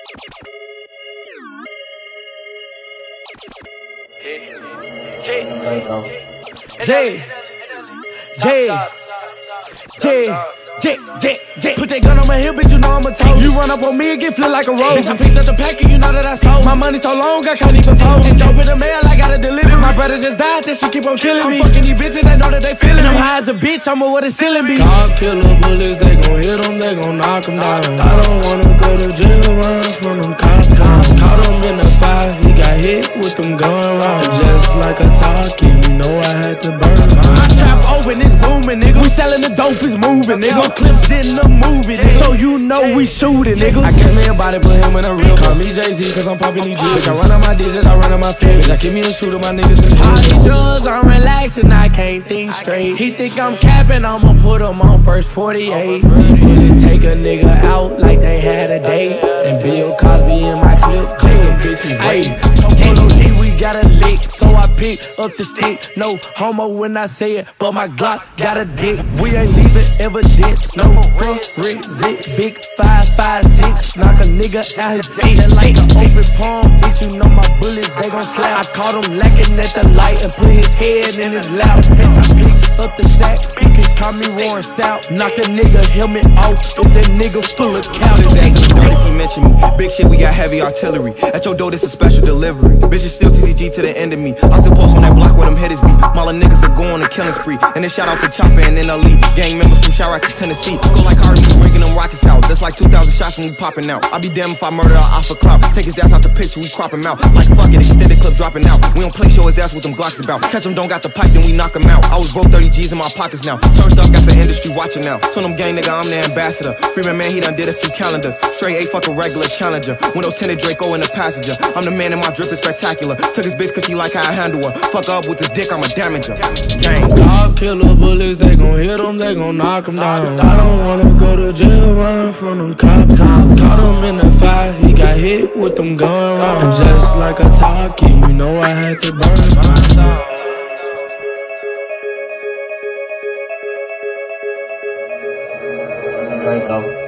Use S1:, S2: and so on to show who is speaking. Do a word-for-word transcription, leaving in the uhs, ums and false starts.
S1: J, J, J, J, J, J. Put that gun on my hip, bitch, you know I'm a toad. You run up on me and get flipped like a roll. Bitch, I picked up the pack and you know that I sold. My money so long, I can't even fold. And dope in the mail, I gotta deliver. My brother just died, that shit keep on killing me. I'm fucking these bitches, they know that they feeling me. I'm high as a bitch, I'm a what a ceiling be.
S2: God killer bullets, they gon' hit them, they gon' knock them down. I don't wanna go to jail, run from them cops. I caught him in the fire, he got hit with them gun rounds. Just like a talkie, you know I had to burn mine.
S1: My trap open, it's booming, nigga. We selling the dope, it's moving, nigga. Clips in the movie, nigga. So you know we shooting, nigga.
S2: I came in about it, put him in a real. Call me Jay-Z, cause I'm popping these G's. I run on my digits, I run on my fingers. I keep me a shooter, my niggas in
S1: all these drugs, I'm relaxing, I can't think straight. He think I'm capping, I'ma put him on first forty-eight.
S2: These bullets take a nigga out like they had a date. And Bill Cosby in my clip, taking bitches waiting.
S1: Polo G, we got a lick, so I pick up the stick. No homo when I say it, but my Glock got a dick. We ain't leaving evidence, no forensic. Big five, five, six, knock a nigga out his feet. Like an open palm, bitch, you know my bullets, they gon' slap. I caught him lacking at the light and put his head in his lap. Bitch, I picked up the sack, you can call me Warren South. Knock the nigga helmet off, if that nigga full of cows.
S3: If he mention me, big shit, we got heavy artillery. At your door, this a special delivery. Bitches still T C G to the end of me. I still post on that block where them hitters be. Mala niggas are going on a killing spree. And then shout out to CHOPPA and N L E. Gang members from Chirac to Tennessee. Go like Hardy, we bringing them rockets out. That's like two thousand shots when we popping out. I be damned if I murder an alpha clout. Take his ass out the picture, we crop him out. Like fuck it, extended clip dropping out. We don't play, show his ass with them Glocks about. Catch him, don't got the pipe, then we knock him out. I was broke thirty G's in my pockets now. Turned up, got the industry watching now. Told them gang nigga, I'm the ambassador. Freeman man, he done did a few calendars. Straight A, fuck a regular challenger. Windows tinted Draco in the passenger. I'm the man and my drip is spectacular. Took his bitch cause she like how I handle her. Fuck up with this dick, I'm a damager. Gang.
S2: God killer bullets, they gon' hit them, they gon' knock them down. I don't wanna go to jail, run from them cops. I caught him in the fire, he got hit with them gun rounds. And just like a talkie, you know I had to burn mine.
S4: Draco.